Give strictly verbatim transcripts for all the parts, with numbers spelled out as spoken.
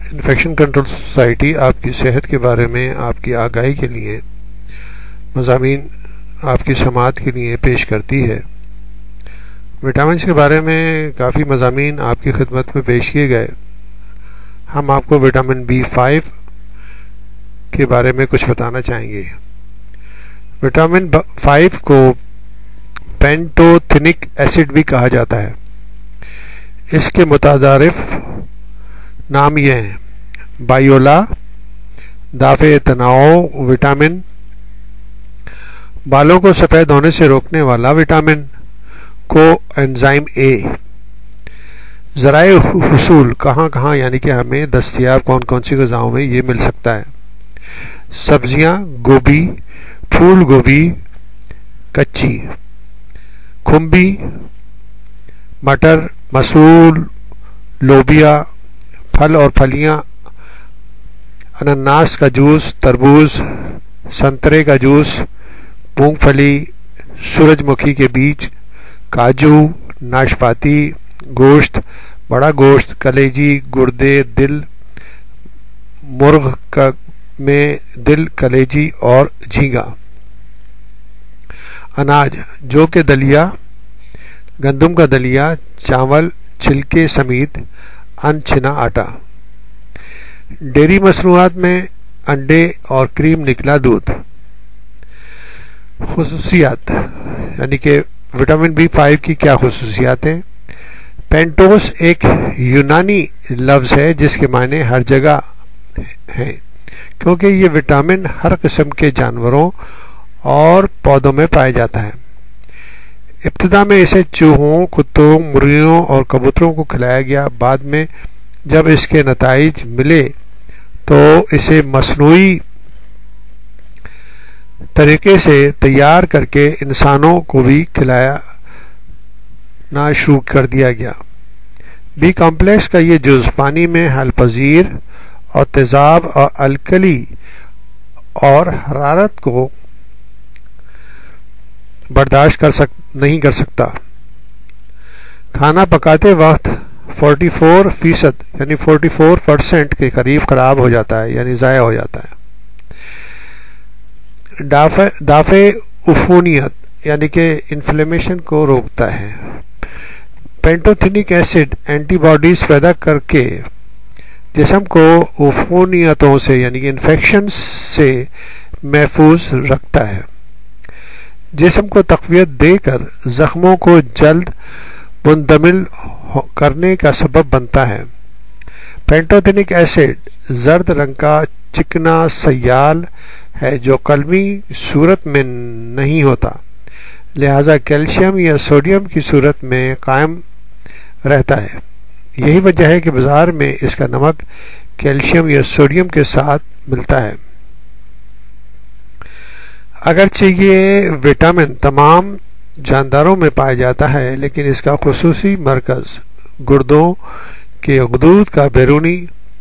Infection control society آپ کی صحت کے بارے میں آپ کی آگاہی کے لیے مضامین آپ کی سماعت کے لیے پیش کرتی ہے۔ وٹامنس کے بارے میں کافی مضامین آپ کی خدمت میں پیش کیے گئے۔ ہم آپ کو وٹامن بی فائیو کے بارے میں کچھ بتانا چاہیں گے۔ وٹامن فائیو کو پینٹوتھینک ایسڈ بھی کہا جاتا ہے۔ اس کے متعارف نام یہ ہیں: بائیولا، دافع تناؤ وٹامن، بالوں کو سفید ہونے سے روکنے والا وٹامن، کو انزائم اے۔ ذرائع حصول کہاں کہاں یعنی کہ ہمیں دستیاب کون کون سی غذاؤں میں یہ مل سکتا ہے؟ سبزیاں، گوبھی، پھول گوبھی کچی، کھمبی، مٹر، مسول، لوبیا، پھل اور پھلیاں، انناس کا جوس، تربوز، سنترے کا جوس، مونگ پھلی، سورج مکھی کے بیج، کاجو، ناشپاتی، گوشت، بڑا گوشت، کلیجی، گردے، دل، مرغ کا میں دل، کلیجی اور جھینگا۔ اناج جو کہ دلیا، گندم کا دلیا، چاول، چھلکے سمیت ان چھنا آٹا۔ ڈیری مصنوعات میں انڈے اور کریم نکلا دودھ۔ خصوصیات یعنی کہ وٹامن بی فائیو کی کیا خصوصیات ہیں؟ پینٹوس ایک یونانی لفظ ہے جس کے معنی ہر جگہ ہیں، کیونکہ یہ وٹامن ہر قسم کے جانوروں اور پودوں میں پایا جاتا ہے۔ ابتدا میں اسے چوہوں، کتوں، مرغیوں اور کبوتروں کو کھلایا گیا۔ بعد میں جب اس کے نتائج ملے تو اسے مصنوعی طریقے سے تیار کر کے انسانوں کو بھی کھلایا نا شروع کر دیا گیا۔ بی کمپلیکس کا یہ جز پانی میں حل پذیر اور تیزاب اور الکلی اور حرارت کو برداشت کر سک نہیں کر سکتا۔ کھانا پکاتے وقت فورٹی فور فیصد یعنی فورٹی فور پرسینٹ کے قریب خراب ہو جاتا ہے یعنی ضائع ہو جاتا ہے۔ دافع دافع عفونیت یعنی کہ انفلیمیشن کو روکتا ہے۔ پینٹوتھینک ایسڈ اینٹی باڈیز پیدا کر کے جسم کو عفونیتوں سے یعنی کہ انفیکشن سے محفوظ رکھتا ہے۔ جسم کو تقویت دے کر زخموں کو جلد مندمل کرنے کا سبب بنتا ہے۔ پینٹوتھینک ایسڈ زرد رنگ کا چکنا سیال ہے جو قلمی صورت میں نہیں ہوتا، لہذا کیلشیم یا سوڈیم کی صورت میں قائم رہتا ہے۔ یہی وجہ ہے کہ بازار میں اس کا نمک کیلشیم یا سوڈیم کے ساتھ ملتا ہے۔ اگرچہ یہ وٹامن تمام جانداروں میں پایا جاتا ہے، لیکن اس کا خصوصی مرکز گردوں کے غدود کا بیرونی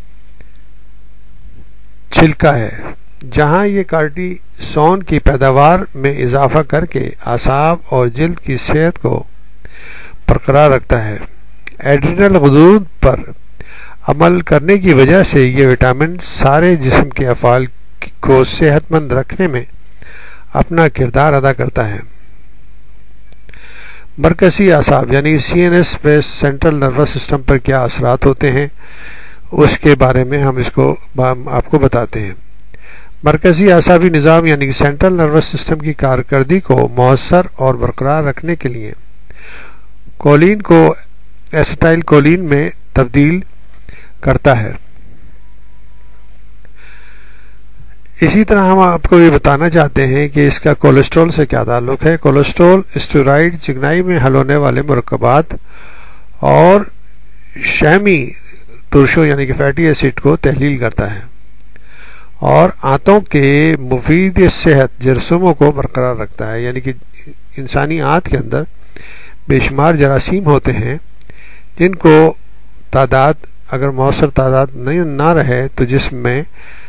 چھلکا ہے، جہاں یہ کارٹیسون کی پیداوار میں اضافہ کر کے اعصاب اور جلد کی صحت کو برقرار رکھتا ہے۔ ایڈرینل غدود پر عمل کرنے کی وجہ سے یہ وٹامن سارے جسم کے افعال کو صحت مند رکھنے میں اپنا کردار ادا کرتا ہے۔ مرکزی اعصاب یعنی سی این ایس پہ سینٹرل نروس سسٹم پر کیا اثرات ہوتے ہیں اس کے بارے میں ہم اس کو آپ کو بتاتے ہیں۔ مرکزی اعصابی نظام یعنی کہ سینٹرل نروس سسٹم کی کارکردگی کو مؤثر اور برقرار رکھنے کے لیے کولین کو ایسیٹائل کولین میں تبدیل کرتا ہے۔ اسی طرح ہم آپ کو یہ بتانا چاہتے ہیں کہ اس کا کولیسٹرول سے کیا تعلق ہے۔ کولیسٹرول اسٹیرائڈ چکنائی میں حل ہونے والے مرکبات اور شحمی ترشوں یعنی کہ فیٹی ایسڈ کو تحلیل کرتا ہے اور آنتوں کے مفید صحت جرثوموں کو برقرار رکھتا ہے، یعنی کہ انسانی آنت کے اندر بے شمار جراثیم ہوتے ہیں جن کو تعداد اگر مؤثر تعداد نہیں نہ رہے تو جسم میں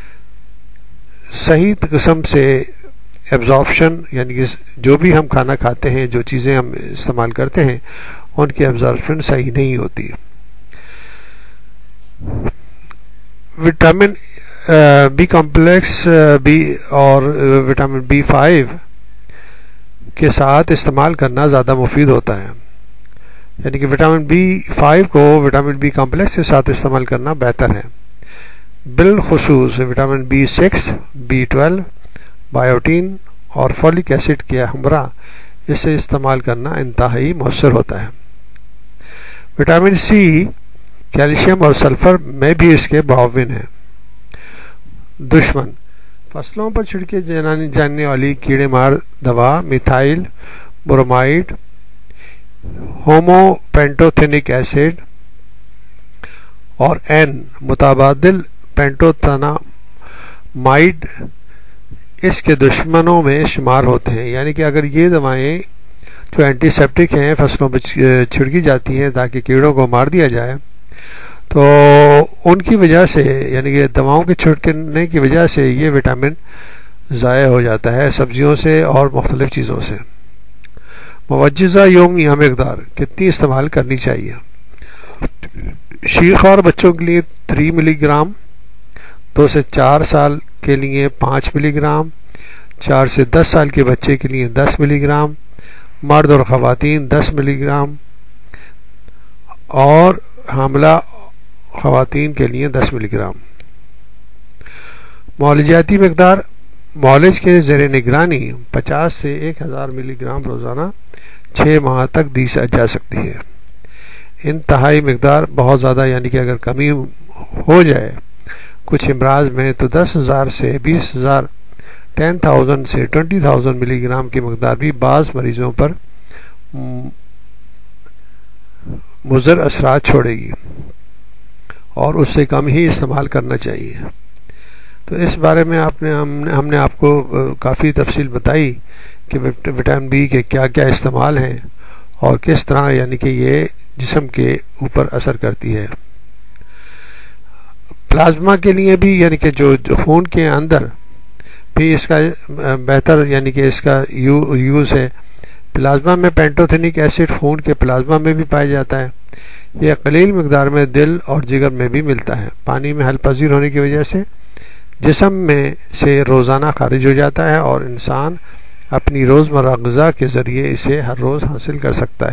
صحیح قسم سے ایبزارپشن یعنی کہ جو بھی ہم کھانا کھاتے ہیں، جو چیزیں ہم استعمال کرتے ہیں، ان کی ایبزارپشن صحیح نہیں ہوتی۔ विटामिन बी कॉम्प्लेक्स बी और विटामिन बी फाइव के साथ इस्तेमाल करना ज़्यादा मुफीद होता है, यानी कि विटामिन बी फाइव को विटामिन बी कॉम्प्लेक्स के साथ इस्तेमाल करना बेहतर है। बिलखुसूस vitamin B six, B twelve, biotin और फॉलिक एसिड के हमरा इसे इस्तेमाल करना इंतहाई मौसर होता है। विटामिन सी, कैल्शियम और सल्फर में भी इसके मुआविन है। दुश्मन फसलों पर छिड़के जाने जाने वाली कीड़े मार दवा मिथाइल ब्रोमाइड, होमोपेंटोथेनिक एसिड और एन मुताबादिल पेंटोथेनामाइड इसके दुश्मनों में शुमार होते हैं। यानी कि अगर ये दवाएं जो एंटीसेप्टिक हैं फसलों पर छिड़की जाती हैं ताकि कीड़ों को मार दिया जाए, तो उनकी वजह से यानी कि दवाओं के छिड़कने की वजह से ये विटामिन ज़ाया हो जाता है सब्जियों से और मुख्तलिफ़ चीज़ों से। मुवज्जज़ा यौमिया मकदार कितनी इस्तेमाल करनी चाहिए? शीरख्वार बच्चों के लिए तीन मिलीग्राम, दो से चार साल के लिए पाँच मिलीग्राम, चार से दस साल के बच्चे के लिए दस मिलीग्राम, मर्द और ख़वातीन दस मिलीग्राम और हामला ख़वातीन के लिए दस मिलीग्राम। मौलजियाती मकदार मौलज के ज़ेर निगरानी पचास से एक हज़ार मिलीग्राम रोज़ाना छः माह तक दी जा सकती है। इंतहाई मकदार बहुत ज़्यादा यानी कि अगर कमी हो जाए कुछ इमराज में तो दस हज़ार से बीस हज़ार टेन थाउजेंड से ट्वेंटी थाउजेंड मिलीग्राम की मकदार भी बाज़ मरीज़ों पर मुज़र असरात छोड़ेगी और उससे कम ही इस्तेमाल करना चाहिए। तो इस बारे में आपने हमने हमने आपको काफ़ी तफसील बताई कि विटामिन बी के क्या क्या इस्तेमाल हैं और किस तरह यानी कि ये जिस्म के ऊपर असर करती है। प्लाज्मा के लिए भी यानी कि जो, जो खून के अंदर भी इसका बेहतर यानी कि इसका यू, यूज़ है। प्लाज्मा में पेंटोथेनिक एसिड खून के प्लाज्मा में भी पाया जाता है। यह कलील मकदार में दिल और जिगर में भी मिलता है। पानी में हल पजीर होने की वजह से जिस्म में से रोज़ाना खारिज हो जाता है और इंसान अपनी रोज़मर्रा ग़िज़ा के ज़रिए इसे हर रोज़ हासिल कर सकता है।